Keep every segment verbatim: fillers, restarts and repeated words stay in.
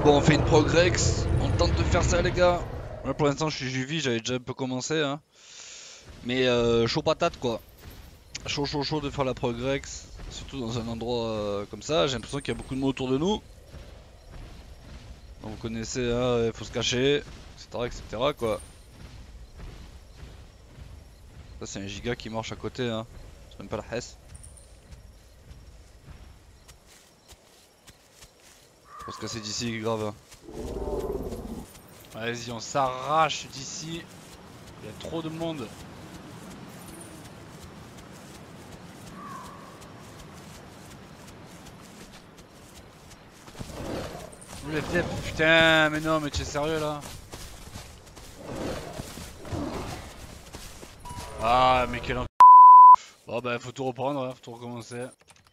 Bon, on fait une progrex, on tente de faire ça les gars. Là pour l'instant je suis Juvie, j'avais déjà un peu commencé hein. Mais euh, chaud patate quoi. Chaud chaud chaud de faire la progrex. Surtout dans un endroit euh, comme ça, j'ai l'impression qu'il y a beaucoup de monde autour de nous. Donc, vous connaissez, hein, il faut se cacher, et cetera et cetera quoi. Ça c'est un giga qui marche à côté hein. C'est même pas la Hesse. Faut se casser d'ici grave. Hein. Vas-y on s'arrache d'ici. Il y a trop de monde. Le F F, putain, mais non, mais tu es sérieux là? Ah, mais quel en... Bon bah faut tout reprendre, hein, faut tout recommencer.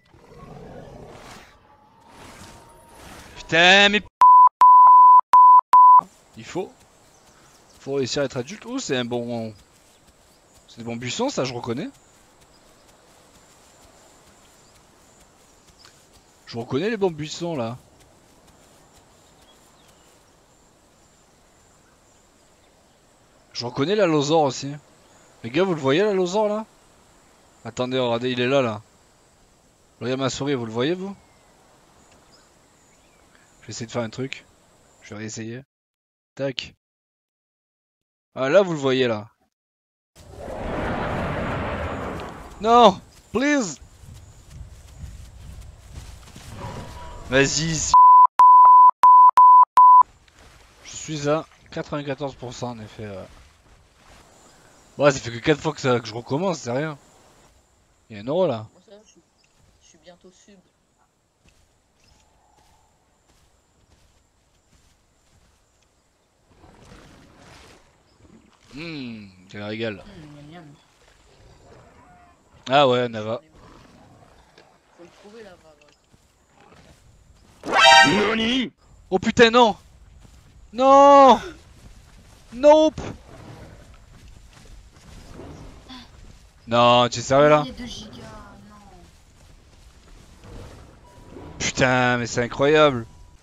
Putain, mais... Il faut. Faut réussir à être adulte. Oh, c'est un bon... C'est des bons buissons, ça je reconnais. Je reconnais les bons buissons là. Je reconnais la Lozor aussi. Les gars, vous le voyez la Lozor là? Attendez, regardez, il est là là. Regardez ma souris, vous le voyez vous? Je vais essayer de faire un truc. Je vais réessayer. Tac. Ah là, vous le voyez là. Non! Please! Vas-y. Je suis à quatre-vingt-quatorze pour cent en effet. Euh... Ouais, ça fait que quatre fois que, ça, que je recommence, c'est rien. Il y a un euro là. Moi, ça, je, suis, je suis bientôt sub. Hum, c'est un régal. Mmh, miam, miam. Ah ouais, Nava. Faut le trouver là-bas. Nani? Oh putain, non! Non! Nope! Non, tu es sérieux là? Il y a deux gigas, non. Putain, mais c'est incroyable!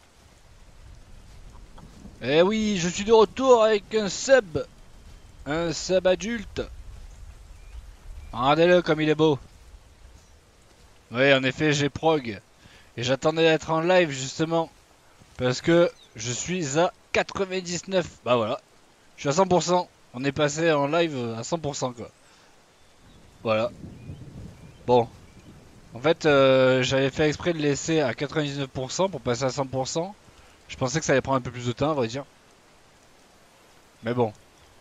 Eh oui, je suis de retour avec un sub! Un sub adulte! Regardez-le comme il est beau! Oui, en effet, j'ai prog. Et j'attendais d'être en live justement. Parce que je suis à quatre-vingt-dix-neuf. Bah voilà. Je suis à cent pour cent. On est passé en live à cent pour cent quoi. Voilà. Bon. En fait, euh, j'avais fait exprès de laisser à quatre-vingt-dix-neuf pour cent pour passer à cent pour cent. Je pensais que ça allait prendre un peu plus de temps, à vrai dire. Mais bon.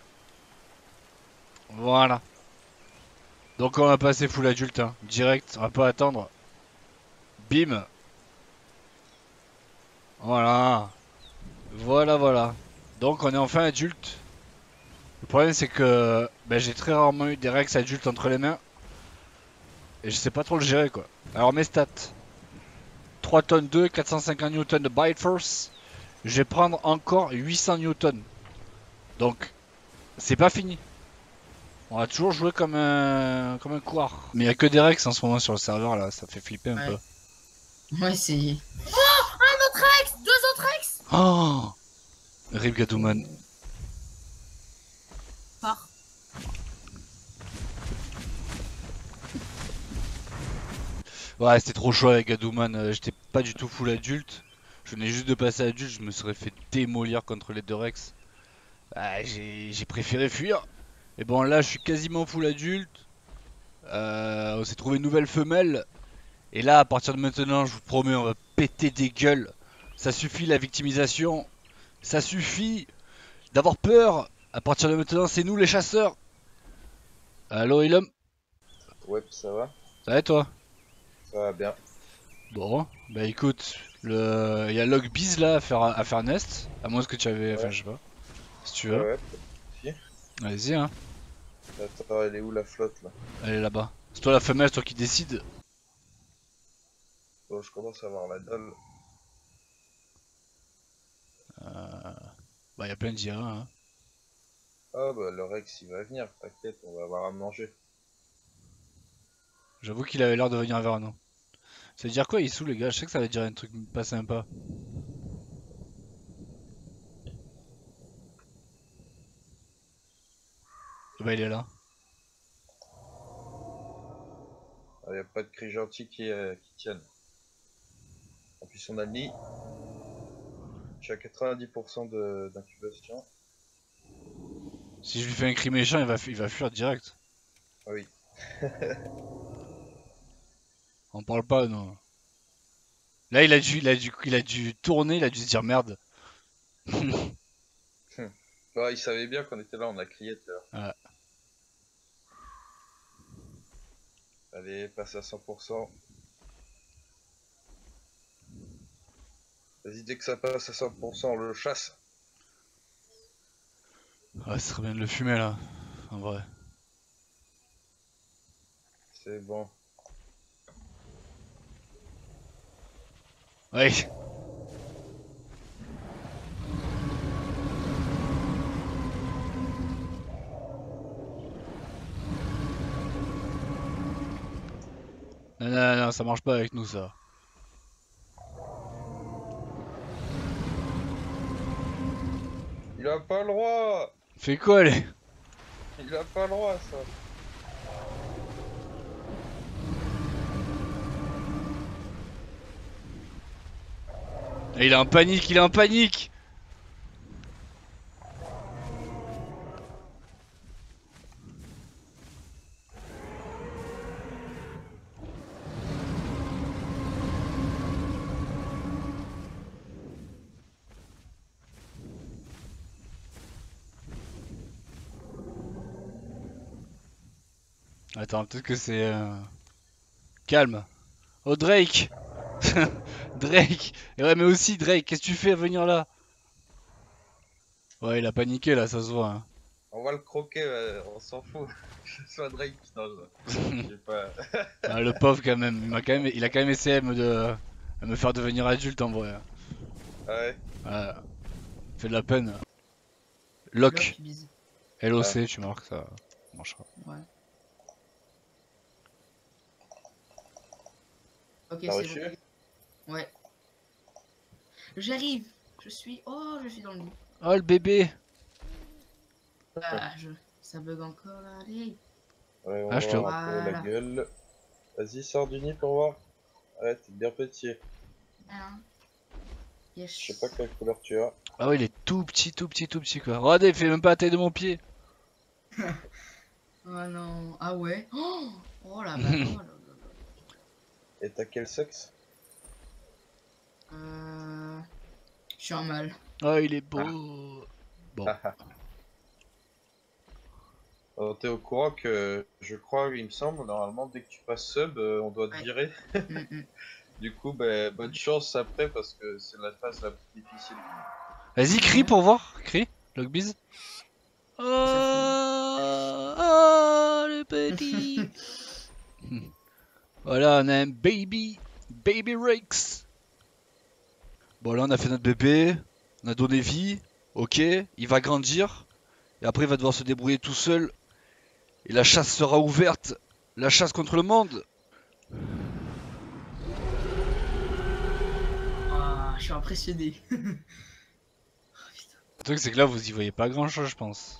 Voilà. Donc on va passer full adulte, hein. Direct, on va pas attendre. Bim. Voilà. Voilà, voilà. Donc on est enfin adulte. Le problème c'est que ben, j'ai très rarement eu des Rex adultes entre les mains. Et je sais pas trop le gérer quoi. Alors mes stats. trois tonnes deux, quatre cent cinquante newtons de bite force. Je vais prendre encore huit cents newtons. Donc c'est pas fini. On va toujours jouer comme un comme un couard. Mais il y a que des Rex en ce moment sur le serveur là, ça fait flipper un ouais. peu. Ouais, c'est... Oh, un autre ex, deux autres ex. Oh, Rip Gadouman. Par. Ouais, c'était trop chaud avec Gadouman. Euh, J'étais pas du tout full adulte. Je venais juste de passer adulte, je me serais fait démolir contre les deux Rex. Ah, j'ai préféré fuir. Et bon, là, je suis quasiment full adulte. Euh, on s'est trouvé une nouvelle femelle. Et là, à partir de maintenant, je vous promets, on va péter des gueules. Ça suffit la victimisation. Ça suffit d'avoir peur. À partir de maintenant, c'est nous les chasseurs. Allo, Ilum? Ouais, ça va? Ça va et toi? Ça va bien. Bon, bah écoute, le... il y a Log Biz là à faire, à faire Nest. À moins que tu avais. Ouais. Enfin, je sais pas. Si tu Ouais, veux. ouais, si. Vas-y, hein. Attends, elle est où la flotte là? Elle est là-bas. C'est toi la femelle, c'est toi qui décide. Bon, je commence à avoir la dalle. Euh... Bah, il y a plein d'I A, hein. Ah bah le Rex il va venir, t'inquiète, on va avoir à manger. J'avoue qu'il avait l'air de venir vers nous. Ça veut dire quoi, il sous les gars? Je sais que ça veut dire un truc pas sympa. Bah il est là. Il n'y a pas de cri gentil qui, euh, qui tienne. En plus on a le nid. Je suis à quatre-vingt-dix pour cent d'incubation. Si je lui fais un cri méchant, il va, il va fuir direct. Ah oui. On parle pas, non. Là, il a dû, il a dû, il a dû tourner, il a dû se dire merde. Bah, il savait bien qu'on était là, on a crié tout à l'heure. Ouais. Allez, passe à cent pour cent. Vas-y, dès que ça passe à cent pour cent, on le chasse. Ouais, ce serait bien de le fumer là, en vrai. C'est bon. Ouais. Non, non, non, ça marche pas avec nous ça. Il a pas le droit. Fais quoi les? Il a pas le droit, ça. Il est en panique, il est en panique. Attends, peut-être que c'est... Euh... Calme. Oh Drake. Drake. Et ouais mais aussi Drake, qu'est-ce que tu fais à venir là? Ouais il a paniqué là, ça se voit. Hein. On va le croquer, euh, on s'en fout. Que ce soit Drake, non, je sais pas. Ah, le pauvre quand même, il, m'a quand même, il a quand même essayé à me, de, à me faire devenir adulte en vrai. Ouais. Ouais. Fait de la peine. Lock. bise. L O C, tu marques, ça marchera. Ouais. Ok, T'as c'est reçu? bon. Ouais. J'arrive. Je suis... Oh, je suis dans le lit. Oh le bébé. Ah, je... Ça bug encore, allez. Ouais, on Ah, va je te- voir un peu la Voilà. gueule. Vas-y, sors du nid pour voir. Ouais, t'es bien petit. Hein. Yes. Je sais pas quelle couleur tu as. Ah ouais, il est tout petit, tout petit, tout petit quoi. Regardez, il fait même pas la taille de mon pied. Oh non. Ah ouais. Oh, oh la vache. Oh là là là. Et t'as quel sexe? Euh... Je suis un mâle. Oh il est beau. Bon. Alors, t'es au courant que je crois, il me semble, normalement, dès que tu passes sub, euh, on doit te Ouais. virer. Mm, mm. Du coup, bah, bonne chance après parce que c'est la phase la plus difficile. Vas-y, crie pour voir. Crie. Lockbiz. Oh, oh le petit. Voilà, on a un baby. Baby Rex. Bon là on a fait notre bébé. On a donné vie. Ok. Il va grandir. Et après il va devoir se débrouiller tout seul. Et la chasse sera ouverte. La chasse contre le monde. Ah, je suis impressionné. Oh, putain. Le truc c'est que là vous y voyez pas grand chose je pense.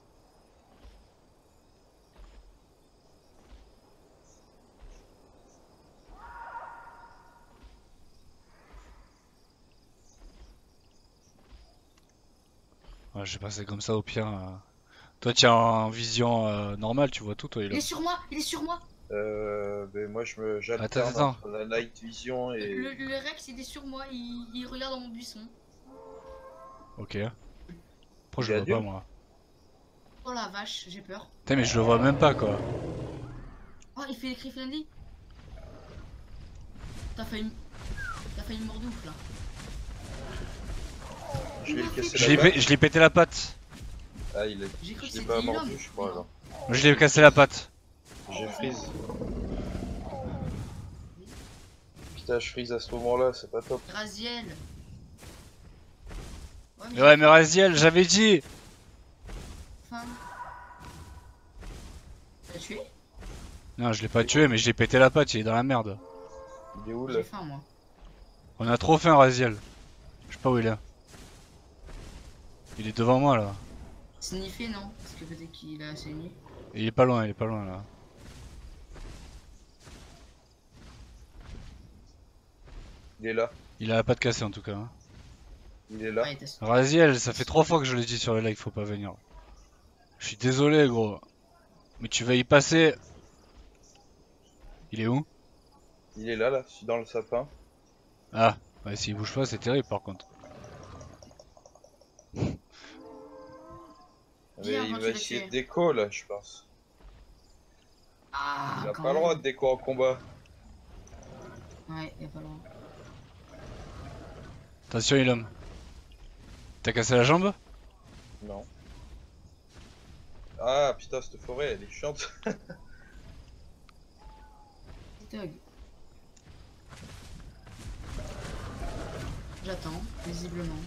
Ouais, je vais passer comme ça au pire. euh. Toi tu es en vision euh, normale, tu vois tout toi. Il est sur moi, il est sur moi. Euh, ben moi, je me, Attends, j'alterne attends. entre la night vision et. Le, le Rex, il est sur moi, il, il regarde dans mon buisson. Ok. Pourquoi Il je est le vois pas adulte moi? Oh la vache, j'ai peur. Putain mais je le vois même pas quoi. Oh, il fait les cris friendly. T'as failli... T'as failli me mordre ouf là. Je vais lui casser Je la l'ai patte. je l'ai pété la patte. Ah, il est. J'ai cru que Je l'ai c'était pas l'homme. mordu, je crois, alors. Moi, je l'ai cassé la patte. J'ai freeze. Putain, je freeze à ce moment-là, c'est pas top. Raziel. Ouais, Mais ouais mais Raziel, j'avais dit. Enfin... T'as tué? Non je l'ai pas tué mais j'ai pété la patte, il est dans la merde. Il est où J'ai là? faim moi. On a trop faim Raziel. Je sais pas où il est. Il est devant moi là. Sniffé non? Parce que peut-être qu'il a saigné. Il est pas loin, il est pas loin là. Il est là. Il a pas de cassé en tout cas. Hein. Il est là. Ouais, il était- Raziel, ça fait trois fois que je le dis sur le live, faut pas venir. Je suis désolé gros. Mais tu vas y passer. Il est où? Il est là, là, dans le sapin. Ah, ouais, s'il bouge pas, c'est terrible par contre. Mais Dis, hein, il quand va tu l'as essayer tué. de déco là, je pense. Ah, Il a quand pas le même. droit de déco en combat. Ouais, il a pas le droit. Attention, il homme. T'as cassé la jambe? Non. Ah putain, cette forêt, elle est chiante. Dog. J'attends, visiblement.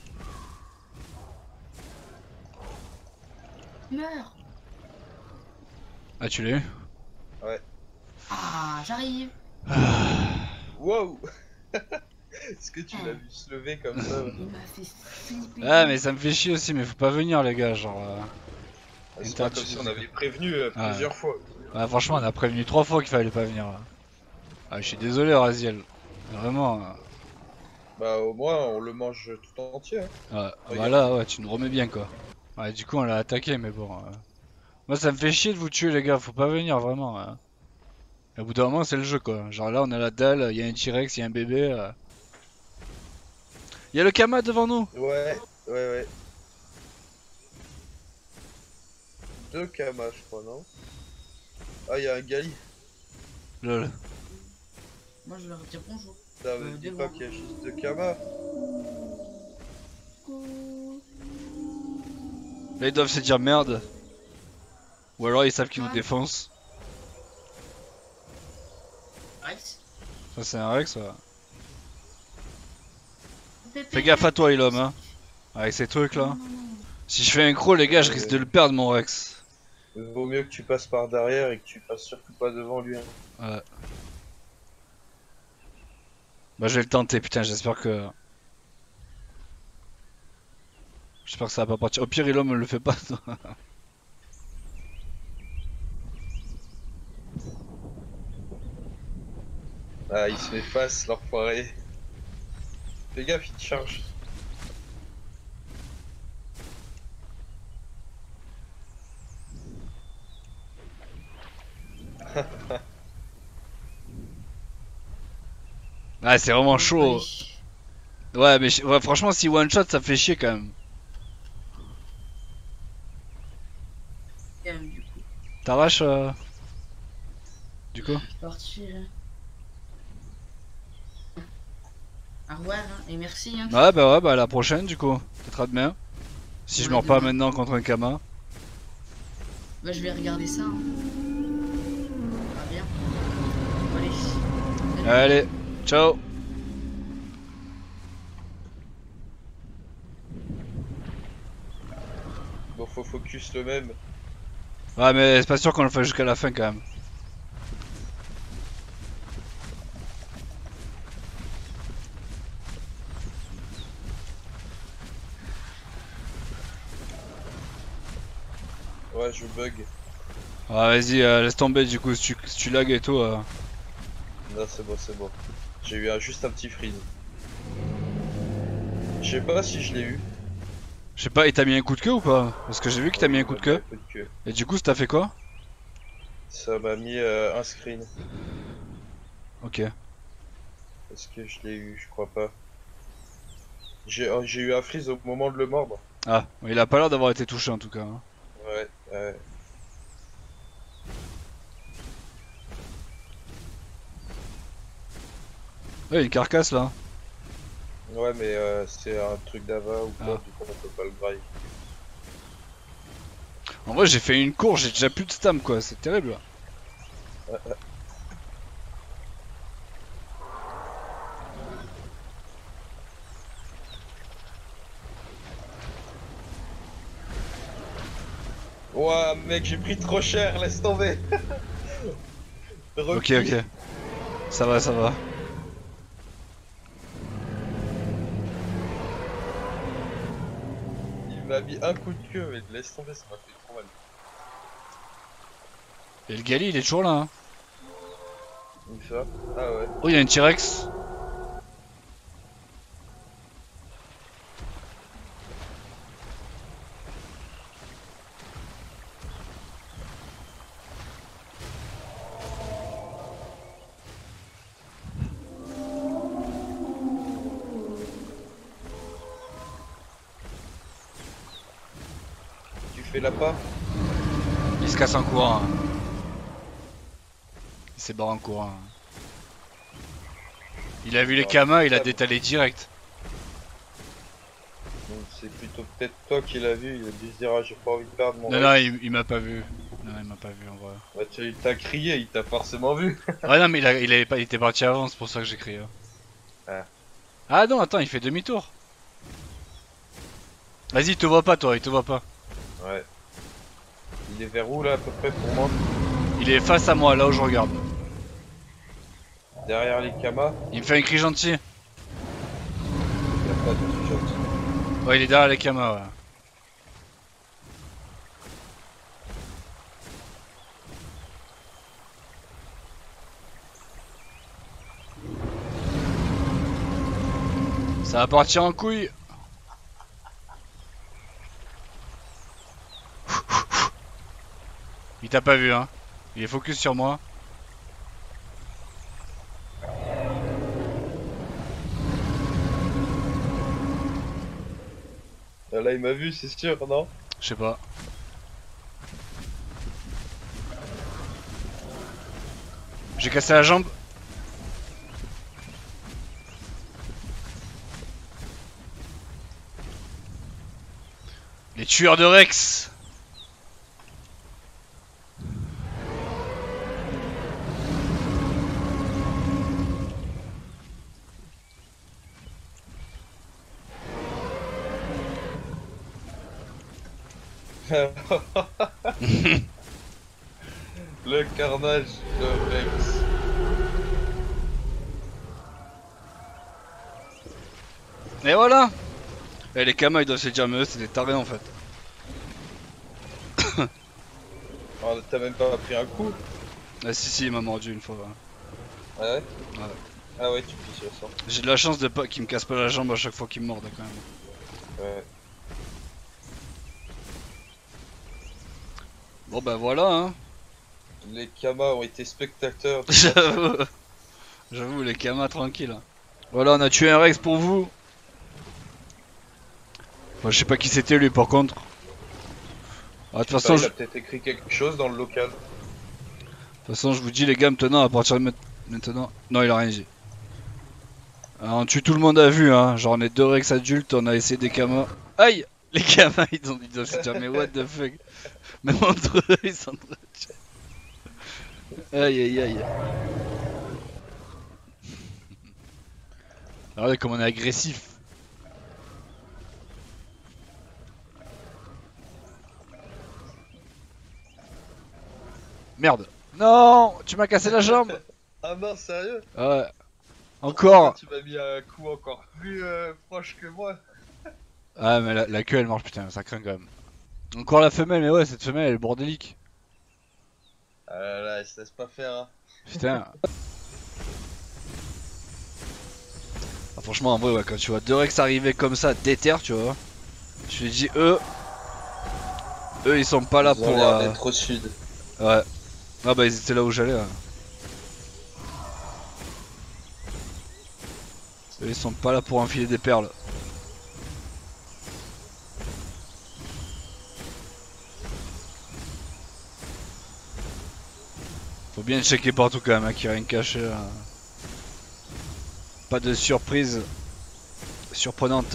Meurs. Ah, tu l'as eu? Ah, j'arrive. Wow. Est-ce que tu l'as vu se lever comme ça? Il m'a fait flipper. Ah, mais ça me fait chier aussi, mais faut pas venir, les gars. Genre. euh, Ah, c'est pas comme si on avait prévenu euh, Ah, plusieurs fois. Ouais, franchement, on a prévenu trois fois qu'il fallait pas venir là. Ah, je suis désolé, Raziel. Vraiment. euh, Bah au moins on le mange tout entier. Hein. Ouais, Regarde. voilà, ouais, tu nous remets bien quoi. Ouais, du coup, on l'a attaqué, mais bon. euh, Moi, ça me fait chier de vous tuer, les gars. Faut pas venir, vraiment. hein. Et au bout d'un moment, c'est le jeu quoi. Genre là, on a la dalle, il y a un T-Rex, il y a un bébé. euh. Il y a le Kama devant nous. Ouais, ouais, ouais. Deux Kamas, je crois, non? Ah, il y a un Gali. Lol. Moi, je leur dis bonjour. Ça Euh, me dit devant. pas qu'il y a juste deux Kamas. Là, ils doivent se dire merde. Ou alors, ils savent qu'ils nous Ouais. défoncent. Rex. Ça, c'est un Rex, ouais. Fais Fais gaffe à toi, Ilom, hein. Avec ces trucs là. Non, non, non. Si je fais un croc, les gars, je risque de le perdre, mon Rex. Il vaut mieux que tu passes par derrière et que tu passes surtout pas devant lui. Hein. Ouais. Bah, je vais le tenter, putain, j'espère que. J'espère que ça va pas partir. Au pire, Ilom me le fait pas. Ah, il se met face, l'enfoiré. Fais gaffe, il te charge. Ah, c'est vraiment chaud. Oui. Ouais, mais je- ouais, franchement, si one shot, ça fait chier quand même. Euh, du coup, T'arraches euh... Du coup parti là. Au revoir hein, et merci. Hein. Ouais, bah ouais, bah à la prochaine, du coup. Peut-être à demain. Si je Ouais, meurs pas demain. maintenant contre un Kama. Bah, je vais regarder ça. Hein. Ah bien. Allez. Salut. Allez, ciao. Bon, faut focus le même. Ouais, mais c'est pas sûr qu'on le fasse jusqu'à la fin quand même. Ouais, je bug. Ouais, vas-y, euh, laisse tomber du coup, si tu, si tu lag et tout. euh. Non, c'est bon, c'est bon. J'ai eu un, juste un petit freeze. Je sais pas si je l'ai eu. Je sais pas, il t'a mis un coup de queue ou pas? Parce que j'ai vu qu'il t'a mis un coup de Il m'a queue. mis un coup de queue. Et du coup, ça t'a fait quoi? Ça m'a mis euh, un screen. Ok. Est-ce que je l'ai eu? Je crois pas. J'ai oh, j'ai eu un freeze au moment de le mordre. Ah, il a pas l'air d'avoir été touché en tout cas. hein. Ouais, ouais. Ouais, il y a une carcasse là. Ouais, mais euh, c'est un truc d'ava ou quoi, Ah. du coup on peut pas le braille. En vrai, j'ai fait une course, j'ai déjà plus de stam quoi, c'est terrible. Ouah, mec, j'ai pris trop cher, laisse tomber. Ok, Repli. ok. Ça va, ça va. Il m'a mis un coup de queue, mais laisse tomber, ça m'a fait trop mal. Et le Gali il est toujours là. Hein. Où ça? Ah ouais. Oh, il y a une T-Rex. Tu fais la pas? Il se casse en courant. Hein. Il s'est barré en courant. Hein. Il a vu les Kamas, il a détalé direct. Donc c'est plutôt peut-être toi qui l'as vu, il a dû se dire ah j'ai pas envie de perdre mon Non, Rex. non, il, il m'a pas vu. Non, il m'a pas vu en vrai. Bah tu il t'a crié, il t'a forcément vu. Ouais, non, mais il, a, il, avait pas, il était parti avant, c'est pour ça que j'ai crié. Ah. Ah non, attends, il fait demi-tour. Vas-y, il te voit pas, toi, il te voit pas. Ouais. Il est vers où là à peu près pour moi? Il est face à moi, là où je regarde. Derrière les Kamas? Il me fait un cri gentil. Il y a pas de truc gentil. Ouais, il est derrière les Kamas, ouais. Ça va partir en couille. Il t'a pas vu, hein. Il est focus sur moi. Ah, là il m'a vu c'est sûr, non? Je sais pas. J'ai cassé la jambe. Les tueurs de Rex. Le carnage de Rex. Et voilà. Et les Kamas ils doivent se dire mais eux c'est des tarés en fait. Oh, t'as même pas pris un coup? Ah si si il m'a mordu une fois. Ouais. Ah ouais? Ouais. Ah ouais tu me dis sur ça. J'ai de la chance de pas qu'il me casse pas la jambe à chaque fois qu'il me morde quand même. Ouais. Bon bah voilà hein. Les Kamas ont été spectateurs. de- J'avoue. J'avoue les Kamas tranquilles. Voilà on a tué un Rex pour vous. Moi je sais pas qui c'était lui par contre. Ah, de toute façon, Il je... a peut-être écrit quelque chose dans le local. de toute façon je vous dis les gars maintenant à partir de maintenant. Non il a rien dit. Alors, on tue tout le monde à vue hein. Genre on est deux Rex adultes, on a essayé des Kamas. Aïe. Les Kamas ils ont dit doivent se dire mais what the fuck. Même entre eux ils sont en train de... Aïe aïe aïe. Regardez comme on est agressif. Merde. Non, tu m'as cassé la jambe. Ah non sérieux? Ouais. Encore. Tu m'as mis un coup encore plus euh, proche que moi. Ah mais la, la queue elle marche putain, ça craint quand même. Encore la femelle, mais ouais cette femelle elle est bordélique. Ah là là, elle se laisse pas faire hein. Putain. Ah, franchement en vrai ouais quand tu vois deux Rex arriver comme ça, déter tu vois. Je te dis eux. Eux ils sont pas là Ils ont pour... l'air euh, d'être au sud. Ouais. Ah bah ils étaient là où j'allais. Ouais. Eux ils sont pas là pour enfiler des perles. Faut bien checker partout quand même, hein, qu'il n'y a rien caché. Là. Pas de surprise surprenante.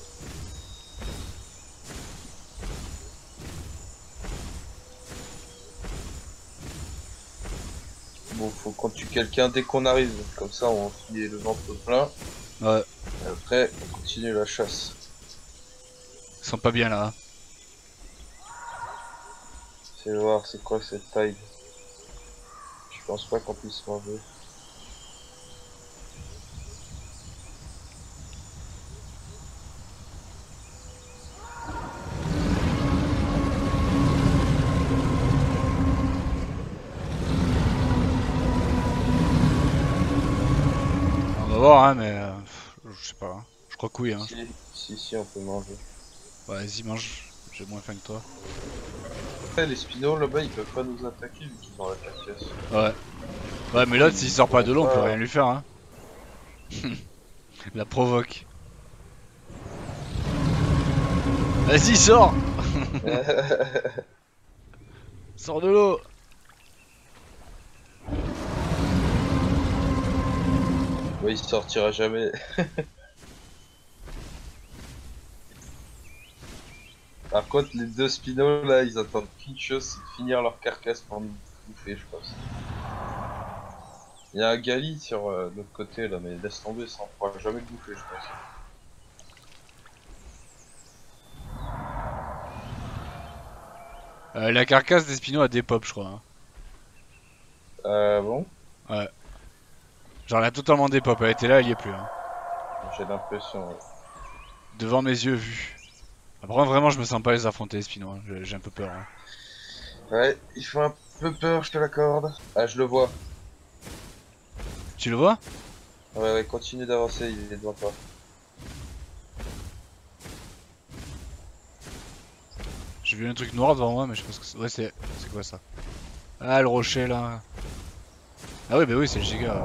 Bon, faut qu'on tue quelqu'un dès qu'on arrive. Comme ça, on finit le ventre plein. Ouais, Et après, on continue la chasse. ils sont pas bien là. Hein. C'est voir, c'est quoi cette taille? Je pense pas qu'on puisse manger. voir, hein, mais euh, je sais pas. Hein. Je crois que oui. Hein. Si, si, si, on peut manger. Ouais, vas-y, mange. J'ai moins faim que toi. Ouais, les spinos là-bas, ils peuvent pas nous attaquer vu qu'ils ont la carcasse. Ouais. Ouais, mais l'autre, s'il sort pas de l'eau, on peut rien lui faire. Hein. La provoque. Vas-y, sors. Sors de l'eau. Ouais, il sortira jamais. Par contre, les deux spinos là, ils attendent qu'une chose, c'est de finir leur carcasse pour nous bouffer, je pense. Il y a un gali sur euh, l'autre côté là, mais laisse tomber, ça on pourra jamais le bouffer, je pense. Euh, la carcasse des spinos a des pop, je crois. Hein. Euh, bon, Ouais. Genre, elle a totalement des pop. Elle était là, elle y est plus. Hein. j'ai l'impression. Ouais. Devant mes yeux, vu. Après, vraiment, je me sens pas les affronter, les spinos. Hein. J'ai j'ai un peu peur. Hein. Ouais, il faut un peu peur, je te l'accorde. Ah, je le vois. Tu le vois? Ouais, ouais, continue d'avancer, il est devant toi. J'ai vu un truc noir devant moi, mais je sais pas ce que c'est. Ouais, c'est c'est quoi ça? Ah, le rocher là. Ah, oui, bah oui, c'est le giga.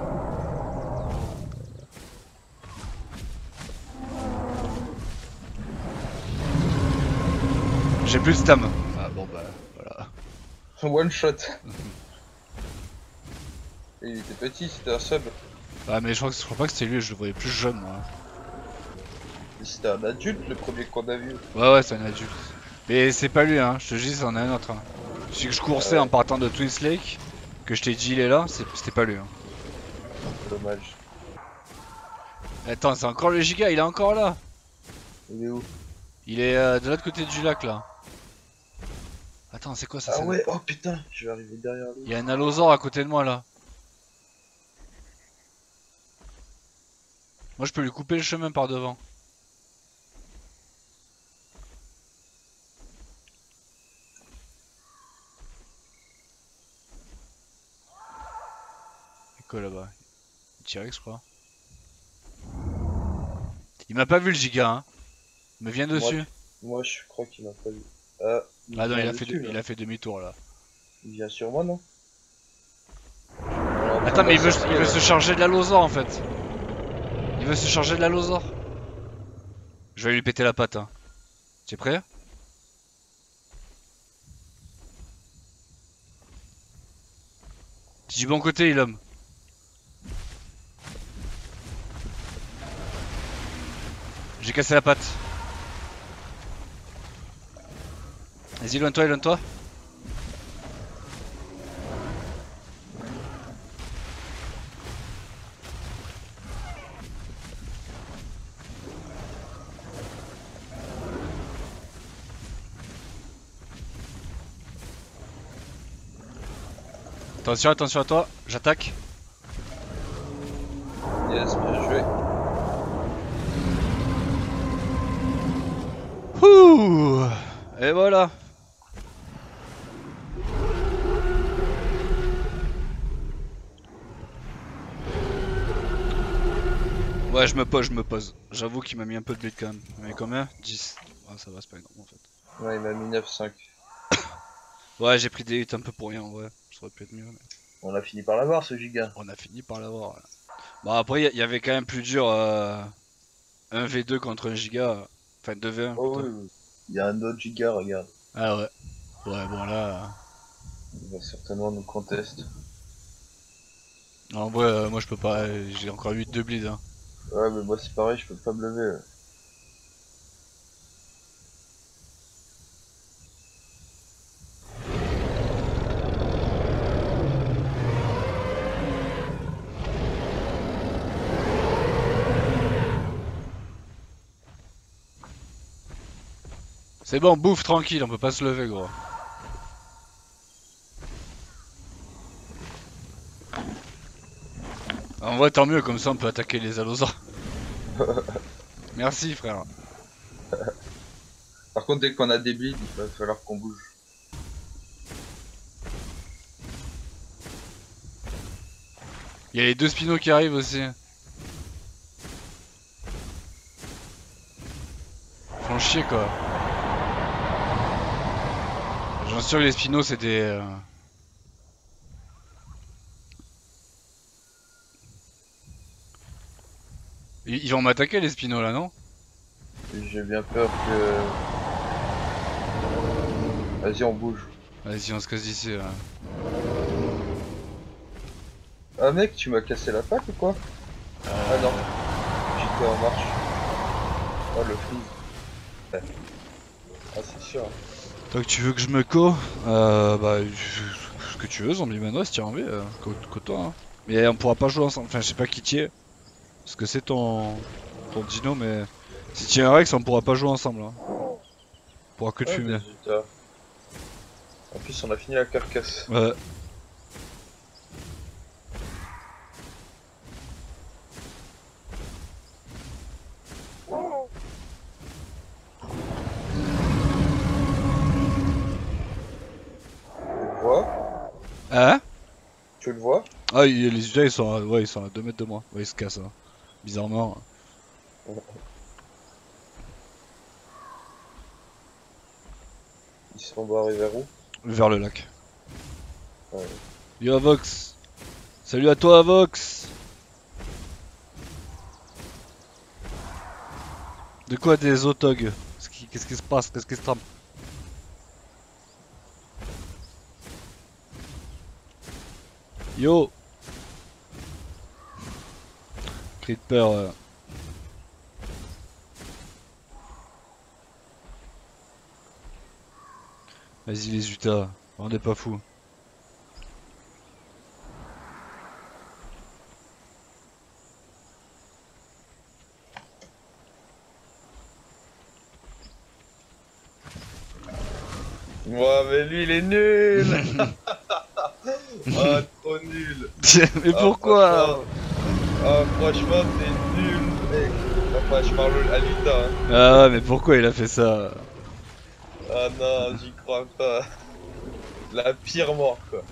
J'ai plus de stam. Ah, bon, bah voilà. One shot. Et il était petit, c'était un sub. Ah, mais je crois, que, je crois pas que c'était lui, je le voyais plus jeune moi. Et c'était un adulte le premier qu'on a vu. Ouais, ouais, c'est un adulte. Mais c'est pas lui, hein, je te dis, c'en a un autre. Hein. Celui que je coursais Ah ouais. en partant de Twins Lake, que je t'ai dit il est là, c'était pas lui. Hein. Dommage. Attends, c'est encore le giga, il est encore là. Il est où? Il est euh, de l'autre côté du lac là. Attends, c'est quoi ça? Ah ça ouais, oh putain, je vais arriver derrière lui. Il y a un allosaure à côté de moi là. Moi je peux lui couper le chemin par devant. C'est quoi là-bas? Un T-Rex je crois. Il m'a pas vu le giga hein. Il me vient dessus. Moi, moi je crois qu'il m'a pas vu. Ah, Ah non, vient il a fait, dessus, de- là. il a fait demi-tour là. Il vient sur moi, non? Attends, mais il veut, il veut là. se charger de l'allosaure en fait. Il veut se charger de l'allosaure. Je vais lui péter la patte. Hein. Tu es prêt? Du bon côté, il homme. J'ai cassé la patte. Vas-y, éloigne-toi, éloigne-toi. Attention, attention à toi, j'attaque. Yes, bien joué. Ouh. Et voilà. Ouais, je me pose, je me pose. J'avoue qu'il m'a mis un peu de build quand même. Mais combien? dix. Ouais, ça va, c'est pas énorme en fait. Ouais, il m'a mis neuf cinq. Ouais, j'ai pris des hits un peu pour rien, ouais. Ça aurait pu être mieux. Mais... On a fini par l'avoir ce giga. On a fini par l'avoir. Ouais. Bon, après, il y, y avait quand même plus dur euh, un v deux contre un giga. Enfin, deux v un. Oh plutôt. oui, oui. Il y a un autre giga, regarde. Ah ouais. Ouais, bon là. Il va certainement nous contester. En vrai, euh, moi je peux pas. J'ai encore huit de bleed. Hein. Ouais, mais moi c'est pareil, je peux pas me lever. Ouais. C'est bon, bouffe tranquille, on peut pas se lever, gros. En vrai, tant mieux, comme ça on peut attaquer les allosaures. Merci, frère. Par contre, dès qu'on a des bleeds, il va falloir qu'on bouge. Il y a les deux spinos qui arrivent aussi. chier quoi. J'en suis sûr que les spinos c'est des... Euh... Ils ils vont m'attaquer les spinos là, non? J'ai bien peur que... Vas-y, on bouge. Vas-y, on se casse d'ici là. Ah mec, tu m'as cassé la patte ou quoi? Euh... Ah non, j'étais en marche. Oh le freeze. Ouais. Ah c'est sûr. Donc tu veux que je me co? Euh... Bah... Ce que tu veux, Zombie Manoir, si tu as envie, euh, co-toi. Hein. Mais on pourra pas jouer ensemble, enfin je sais pas qui t'y est. Parce que c'est ton... ton dino, mais... Si tu es un Rex, on pourra pas jouer ensemble. Hein. On pourra que te Ah, fumer. résultat. En plus on a fini la carcasse. Ouais. Tu le vois? Hein? Tu le vois? Ah, il- les U T A ils sont à... Ouais, ils sont à deux mètres de moi. Ouais, ils se cassent. Hein. Bizarrement. Ils sont barrés vers où? Vers le lac. Ouais. Yo Avox. Salut à toi Avox. De quoi des autogs? Qu'est-ce qui, qu'est-ce qui se passe? Qu'est-ce qui se trame? Yo. Cri de peur. euh. Vas-y les Utah, on n'est pas fou. Ouais mais lui il est nul. Ah trop nul. Mais Ah, pourquoi? franchement, ah franchement t'es nul mec. Enfin je parle à l'Utah. Hein. Ah mais pourquoi il a fait ça? Ah non j'y crois pas. La pire mort quoi.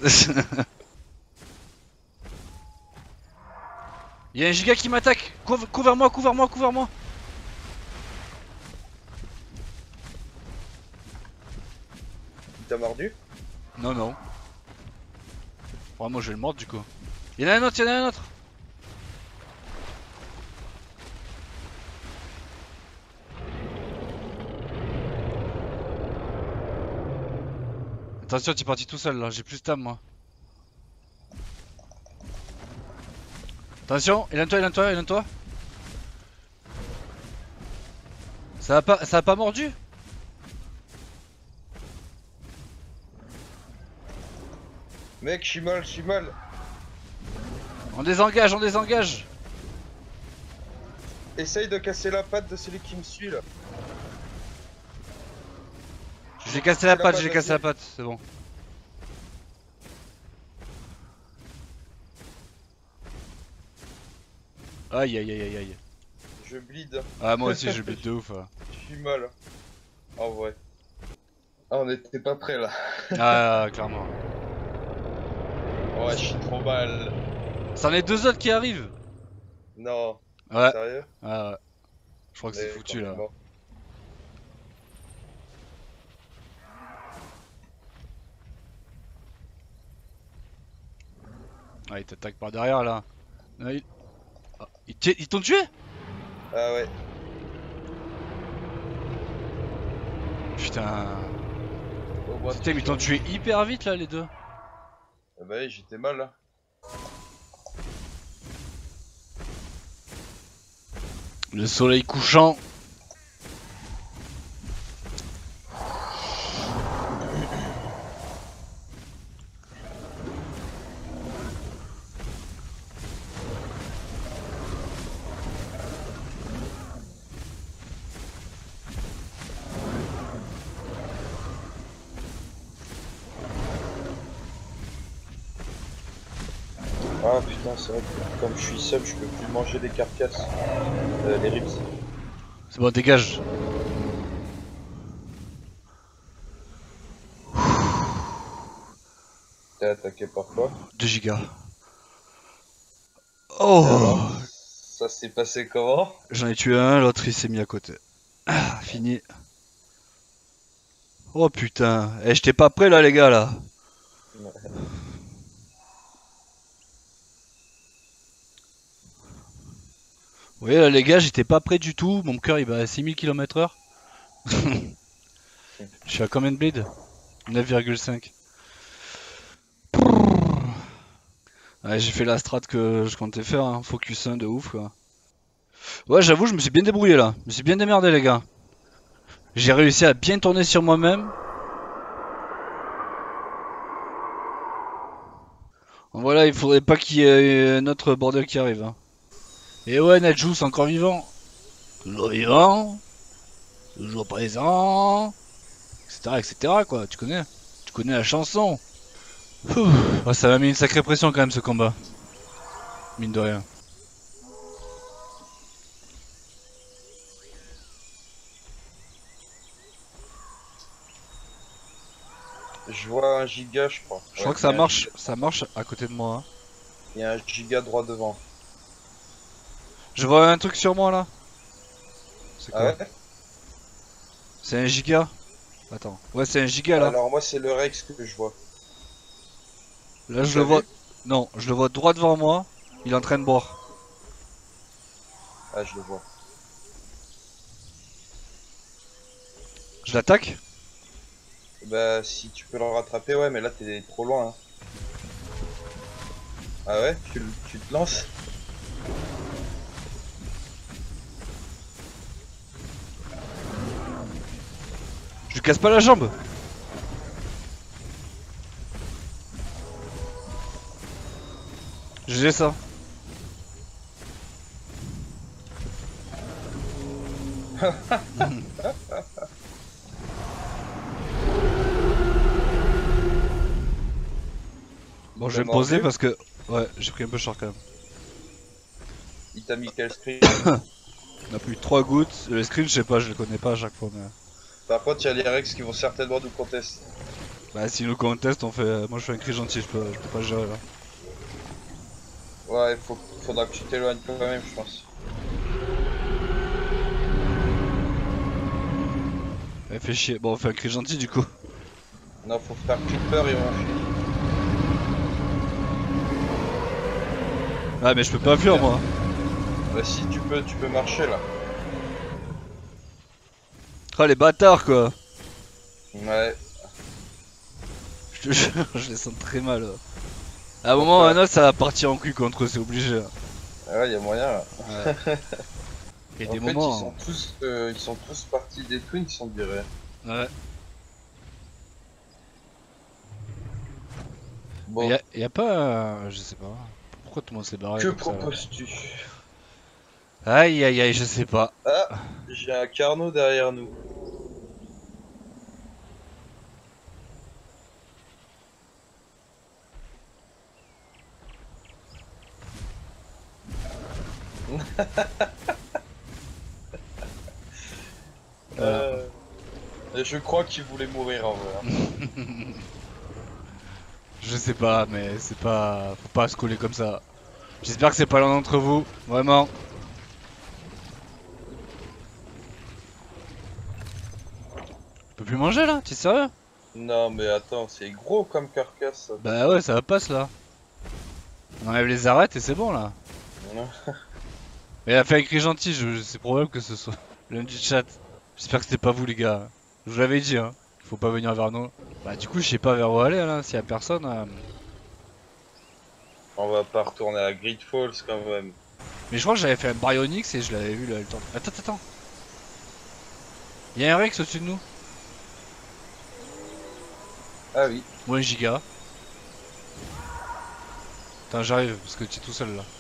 Il y a un giga qui m'attaque. Couv- Couvre-moi, couvre-moi, couvre-moi. Il t'a mordu? Non non. Ouais, moi je vais le mordre du coup. Il y en a un autre, il y en a un autre. Attention, tu es parti tout seul là, j'ai plus de stam moi. Attention, éloigne-toi, éloigne-toi, éloigne-toi. Ça a pas, ça a pas mordu? Mec je suis mal, je suis mal. On désengage, on désengage. Essaye de casser la patte de celui qui me suit là. J'ai cassé la la patte, patte, j'ai cassé vas-y. la patte, c'est bon. Aïe aïe aïe aïe aïe. Je bleed. Ah moi aussi je bute de ouf. hein. Je suis mal. En vrai. Ah on était pas prêts là. Ah clairement. Ouais je suis trop mal. C'en est deux autres qui arrivent. Non. Ouais. Sérieux? Ah ouais. Je crois que c'est Mais foutu quand là. même mort. Ah, ils t'attaquent par derrière là. Ah, ils ah, ils t'y- ils t'ont tué? Ah ouais. Putain. Au moins, Putain, tu mais ils t'ont survis. tué hyper vite là les deux. Ah bah oui, j'étais mal là. Le soleil couchant. Ah putain, c'est vrai que comme je suis seul, je peux plus manger des carcasses. Euh, les ribs. C'est bon, dégage. T'es attaqué par quoi? deux gigas. Et Oh. alors, ça s'est passé comment? J'en ai tué un, l'autre il s'est mis à côté. Ah, fini. Oh putain, eh, j'étais pas prêt là les gars là. Vous voyez là les gars, j'étais pas prêt du tout, mon cœur il va à six mille kilomètres heure. Je suis à combien de bleed? neuf virgule cinq. Ouais, j'ai fait la strat que je comptais faire, hein. Focus un de ouf quoi. Ouais, j'avoue, je me suis bien débrouillé là. Je me suis bien démerdé les gars. J'ai réussi à bien tourner sur moi-même. Voilà, il faudrait pas qu'il y ait un autre bordel qui arrive. Hein. Et ouais, Nadjous encore vivant. Toujours vivant. Toujours présent. Etc. etc. quoi, tu connais. Tu connais la chanson. Oh, ça m'a mis une sacrée pression quand même ce combat. Mine de rien. Je vois un giga, je crois. Je Ouais, crois que il y ça a un marche, giga. ça marche à côté de moi. Hein. Il y a un giga droit devant. Je vois un truc sur moi là. C'est Ah quoi? ouais? C'est un giga? Attends. Ouais, c'est un giga là. Alors moi c'est le Rex que je vois. Là, je Tu le l'as vois. vu? Non, je le vois droit devant moi. Il est en train de boire. Ah je le vois. Je l'attaque? Bah si tu peux le rattraper, ouais, mais là t'es trop loin. Hein. Ah ouais? Tu, le- tu te lances? Je lui casse pas la jambe. J'ai ça. Bon, je vais me poser mordu? parce que. Ouais, j'ai pris un peu cher quand même. Il t'a mis quel screen? On a plus trois gouttes. Le screen, je sais pas, je le connais pas à chaque fois. Mais... Par contre, il y a les Rex qui vont certainement nous contester. Bah, si nous conteste, on fait. Moi, je fais un cri gentil, je peux, je peux pas gérer là. Ouais, il faut, faudra que tu t'éloignes quand même, je pense. Elle fait chier. Bon, on fait un cri gentil du coup. Non, faut faire Creeper et on fuit. Ah, mais je peux pas fuir moi. Bah si tu peux, tu peux marcher là. Ah, les bâtards quoi. Ouais. Je te jure, je les sens très mal. là. À un moment ou à un autre, ça va partir en cul contre eux, c'est obligé. Ah ouais, y a moyen là. Ouais. Il y a En des fait, moments. ils sont tous, euh, ils sont tous partis des Twins, on dirait. hein. Ouais. Bon, Mais y a, y a pas. euh, je sais pas. Pourquoi tout le monde s'est barré que comme ça, là proposes-tu? Aïe aïe aïe, je sais pas. Ah, j'ai un Carnot derrière nous. Euh, et je crois qu'il voulait mourir en vrai. hein. Je sais pas, mais c'est pas. Faut pas se coller comme ça. J'espère que c'est pas l'un d'entre vous, vraiment. Je peux plus manger là, t'es sérieux? Non mais attends, c'est gros comme carcasse. Ça. Bah ouais, ça passe là. On enlève les arêtes et c'est bon là. Mais elle a fait un cri gentil, je... c'est probable que ce soit l'un du chat. J'espère que c'était pas vous les gars. Je vous l'avais dit, hein. Faut pas venir vers nous. Bah du coup, je sais pas vers où aller là, s'il y a personne. euh. On va pas retourner à Great Falls quand même. Mais je crois que j'avais fait un Baryonyx et je l'avais vu là le temps. Attends, attends, attends. Y'a un Rex au-dessus de nous. Ah oui. Ou un giga. Attends, j'arrive parce que tu es tout seul là.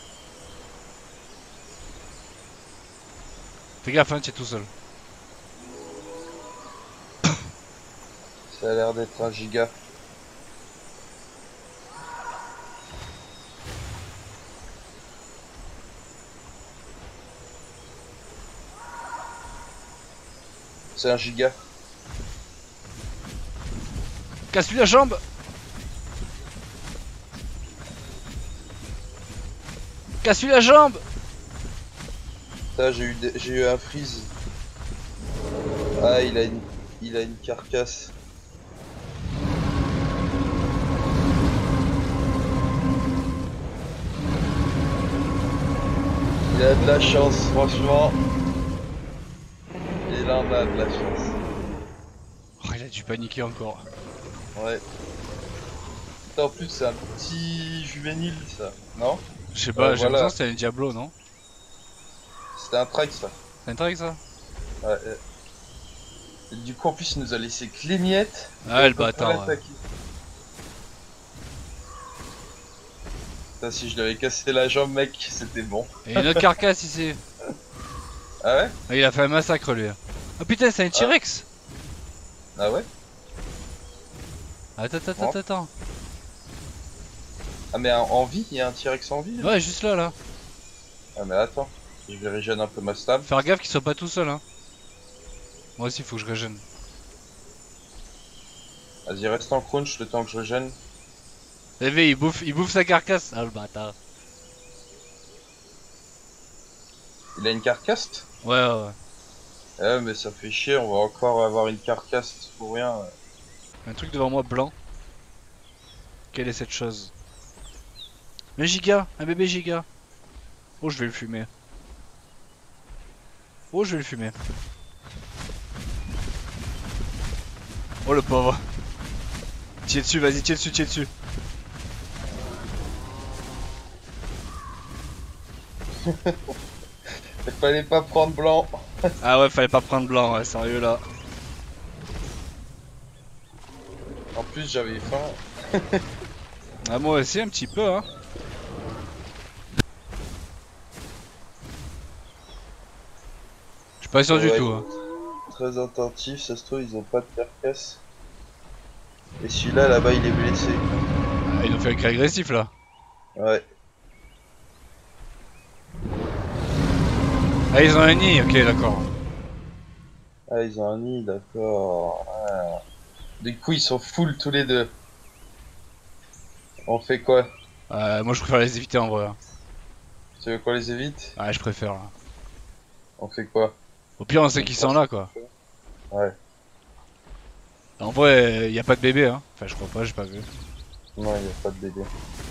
Fais gaffe, hein, tu es tout seul. Ça a l'air d'être un giga. C'est un giga. Casse-lui la jambe. Casse-lui la jambe. Ça, j'ai eu, des- j'ai eu un freeze. Ah, il a une, il a une carcasse. Il a de la chance, franchement. Il en a de la chance. Oh, il a dû paniquer encore. Ouais. Putain, en plus, c'est un petit juvénile, ça. Non? Je sais pas, Euh, j'ai voilà. l'impression que c'était un Diablo, non? C'était un trike, ça. C'est un truc ça? Ouais. euh. Et du coup, en plus, il nous a laissé que les miettes. Ah, le On peut pas bâtard. Ouais. l'attaquer. Putain, si je lui avais cassé la jambe, mec, c'était bon. Et une autre carcasse ici. Ah ouais? Ah, il a fait un massacre lui. Ah putain, c'est un T-Rex! Ah ouais? Attends, attends, attends, attends. Ah mais en, en vie, il y a un T-Rex en vie là? Ouais, juste là, là. Ah mais attends, je vais régénérer un peu ma stab. Faire gaffe qu'il soit pas tout seul, hein. Moi aussi, faut que je régène. Vas-y, reste en crunch le temps que je régène. T'as vu, il bouffe, il bouffe sa carcasse. Ah, le bâtard. Il a une carcasse? Ouais, ouais, ouais. Eh mais ça fait chier, on va encore avoir une carcasse pour rien. Un truc devant moi blanc. Quelle est cette chose? Un giga, un bébé giga. Oh, je vais le fumer. Oh, je vais le fumer. Oh, le pauvre. Tiens dessus, vas-y, tiens dessus, tiens dessus. Il fallait pas prendre blanc. Ah ouais, fallait pas prendre blanc, ouais, sérieux là. En plus j'avais faim. Ah, moi aussi, un petit peu, hein. Je suis pas sûr du Ouais, tout, hein. Très attentif, ça se trouve ils ont pas de carcasse. Et celui-là là-bas il est blessé. Ah, ils ont fait un cri agressif là. Ouais. Ah, ils ont un nid, ok, d'accord. Ah ils ont un nid, d'accord. Ah. Du coup ils sont full tous les deux. On fait quoi? Euh, moi je préfère les éviter en vrai. hein. Tu veux qu'on les évite? Ouais, je préfère. Là. On fait quoi? Au pire, on sait qu'ils sont là quoi. Ouais. En vrai, y a pas de bébé, hein. Enfin, je crois pas, j'ai pas vu. Non, il n'y a pas de bébé.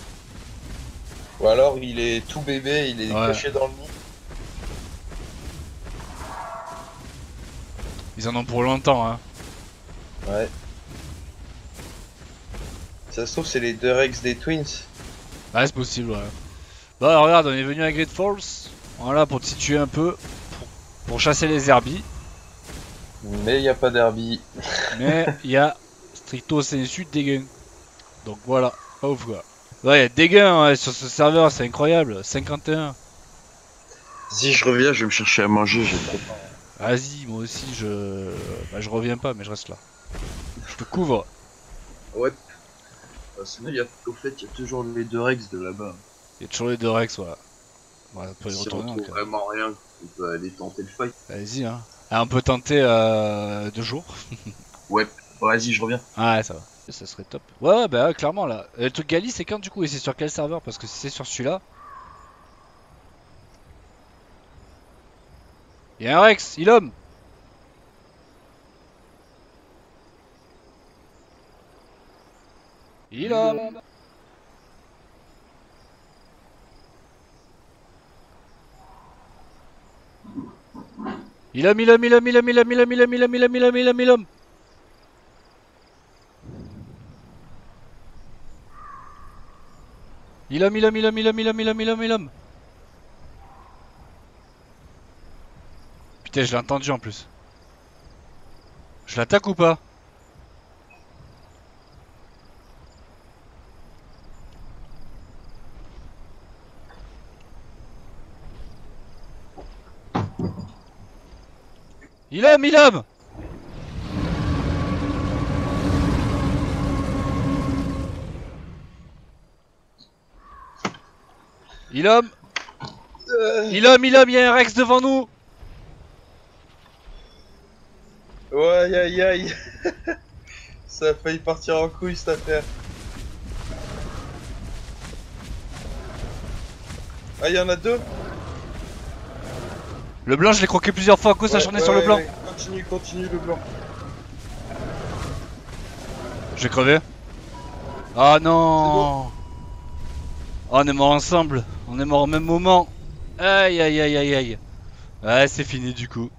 Ou alors il est tout bébé, il est Ouais. caché dans le nid. Ils en ont pour longtemps, hein. Ouais. Ça se trouve c'est les deux Rex des Twins. Ouais, c'est possible, ouais. Bah, regarde, on est venu à Great Falls. Voilà, pour te situer un peu. Pour, pour chasser les herbies. Mais il n'y a pas d'herbie. Mais il y a stricto sensu des gains. Donc voilà, pas ouf quoi. Ouais, il y a des gains ouais, sur ce serveur, c'est incroyable. cinquante et un. Si je reviens, je vais me chercher à manger, j'ai trop faim. Vas-y, moi aussi je. Bah, je reviens pas, mais je reste là. Je te couvre. Ouais. Ah, sinon, il y a... au fait, il y a toujours les deux Rex de là-bas. Il y a toujours les deux Rex, ouais. Ouais, on peut y Si on retourner trouve donc. vraiment rien, on peut aller tenter le fight. Vas-y, hein. Ah, on peut tenter euh, deux jours. Ouais, vas-y, je reviens. Ah, ouais, ça va. Ça serait top. Ouais, ouais, bah ouais, clairement là. Et le truc Gali, c'est quand du coup? Et c'est sur quel serveur? Parce que si c'est sur celui-là. Il y a un Rex, il homme. Il homme. Il homme, il homme, il homme, il homme, il homme, il homme, il homme, il homme, il homme, il homme, il homme, il homme. Il homme, il homme, il homme, il homme, il homme, il homme, il homme, il homme. Putain, je l'ai entendu en plus. Je l'attaque ou pas? Il homme, il homme. Il homme. Il homme, il homme, il y a un Rex devant nous. Ouais, aïe aïe aïe. Ça a failli partir en couille cette affaire. Ah, il y en a deux. Le blanc, je l'ai croqué plusieurs fois à cause Ouais, s'acharner ouais, sur le ouais, blanc. ouais. Continue, continue le blanc. Je vais crever. Ah non. Oh, on est morts ensemble. On est morts au même moment. Aïe aïe aïe aïe aïe. Ouais, c'est fini du coup.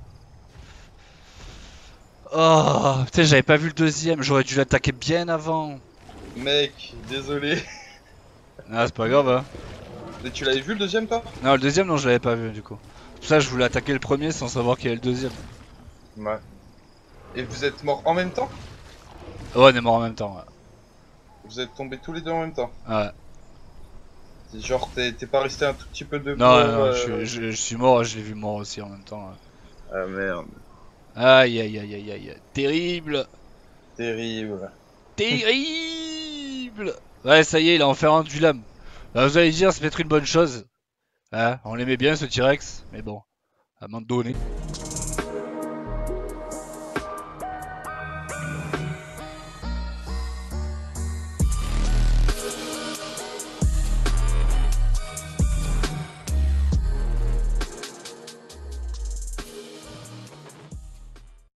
Oh, putain, j'avais pas vu le deuxième, j'aurais dû l'attaquer bien avant. Mec, désolé. Ah, c'est pas grave, hein. Mais tu l'avais vu le deuxième, toi? Non, le deuxième, non, je l'avais pas vu du coup. C'est pour ça que je voulais attaquer le premier sans savoir qu'il y avait le deuxième. Ouais. Et vous êtes morts en même temps? Ouais, on est mort en même temps, ouais. Vous êtes tombés tous les deux en même temps? Ouais. C'est genre, t'es t'es pas resté un tout petit peu debout? Non, non, non, euh, je, suis- je- je suis mort, je l'ai vu mort aussi en même temps. Ouais. Ah merde. Aïe aïe aïe aïe aïe. Terrible. Terrible. Terrible. Ouais, ça y est, il a enfin rendu l'âme. Bah, vous allez dire, c'est peut-être une bonne chose. Hein, on l'aimait bien ce T-Rex, mais bon, à un moment donné.